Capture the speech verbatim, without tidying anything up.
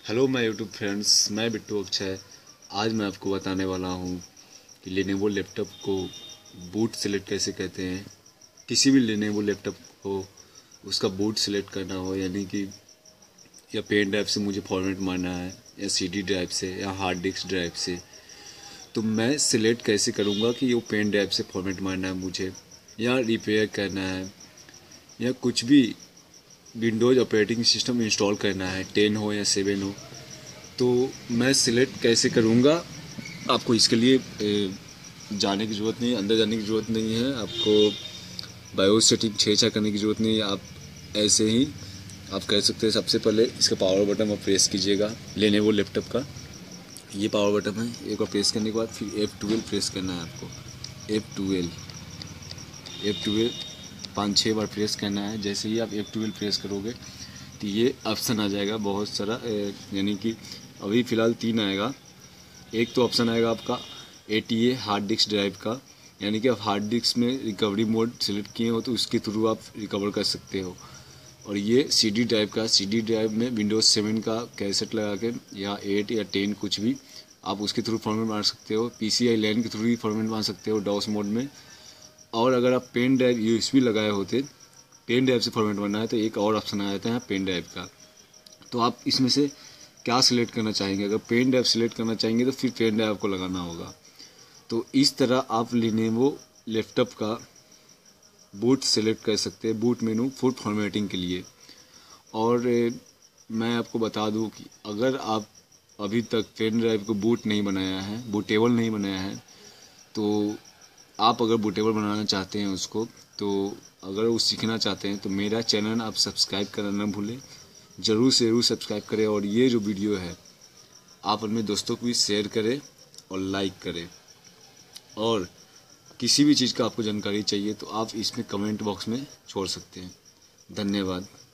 Hello my YouTube friends, मैं बिट्टू अक्षय। आज मैं आपको बताने वाला हूँ कि लेनोवो लैपटॉप को बूट सेलेक्ट कैसे कहते हैं। किसी भी लेनोवो लैपटॉप हो उसका बूट सेलेक्ट करना हो, यानी कि या पेन ड्राइव से मुझे फॉर्मेट मारना है या सीडी ड्राइव से या हार्ड डिस्क ड्राइव से, तो मैं सिलेक्ट कैसे करूँगा कि वो पेन ड्राइव से फॉर्मेट मारना है मुझे या रिपेयर करना है या कुछ भी विंडोज़ ऑपरेटिंग सिस्टम इंस्टॉल करना है, टेन हो या सेवन हो, तो मैं सिलेक्ट कैसे करूँगा। आपको इसके लिए जाने की ज़रूरत नहीं है, अंदर जाने की ज़रूरत नहीं है, आपको बायोस सेटिंग छेड़छाड़ करने की ज़रूरत नहीं है। आप ऐसे ही आप कह सकते हैं, सबसे पहले इसका पावर बटन आप प्रेस कीजिएगा। लेनोवो लैपटॉप का ये पावर बटन है, एक बार प्रेस करने के बाद फिर एफ ट्वेल्व प्रेस करना है आपको। एफ ट्वेल्व एफ ट्वेल्व पाँच छः बार प्रेस करना है। जैसे ही आप एफ ट्वेल्व प्रेस करोगे तो ये ऑप्शन आ जाएगा बहुत सारा, यानी कि अभी फ़िलहाल तीन आएगा। एक तो ऑप्शन आएगा आपका A T A hard disk drive का, यानी कि आप हार्ड डिस्क में रिकवरी मोड सेलेक्ट किए हो तो उसके थ्रू आप रिकवर कर सकते हो। और ये सी डी ड्राइव का, सी डी ड्राइव में विंडोज़ सेवन का कैसेट लगा के या एट या टेन कुछ भी आप उसके थ्रू फॉर्मेट मार सकते हो। पी सी आई लैन के थ्रू भी फॉर्मेट मार सकते हो डॉस मोड में। और अगर आप pen drive U S B लगाए होते, पेन ड्राइव से फॉर्मेट बनना है, तो एक और ऑप्शन आ जाता है पेन ड्राइव का। तो आप इसमें से क्या सिलेक्ट करना चाहेंगे। अगर पेन ड्राइव सिलेक्ट करना चाहेंगे तो फिर पेन ड्राइव को लगाना होगा। तो इस तरह आप लेनोवो लैपटॉप का बूट सेलेक्ट कर सकते हैं, बूट मेनू फुल फॉर्मेटिंग के लिए। और मैं आपको बता दूं कि अगर आप अभी तक पेन ड्राइव को बूट नहीं बनाया है, बूटेबल नहीं बनाया है, तो आप अगर बूटेबल बनाना चाहते हैं उसको, तो अगर वो सीखना चाहते हैं तो मेरा चैनल आप सब्सक्राइब करना ना भूलें। ज़रूर से ज़रूर सब्सक्राइब करें और ये जो वीडियो है आप अपने दोस्तों को भी शेयर करें और लाइक करें। और किसी भी चीज़ का आपको जानकारी चाहिए तो आप इसमें कमेंट बॉक्स में छोड़ सकते हैं। धन्यवाद।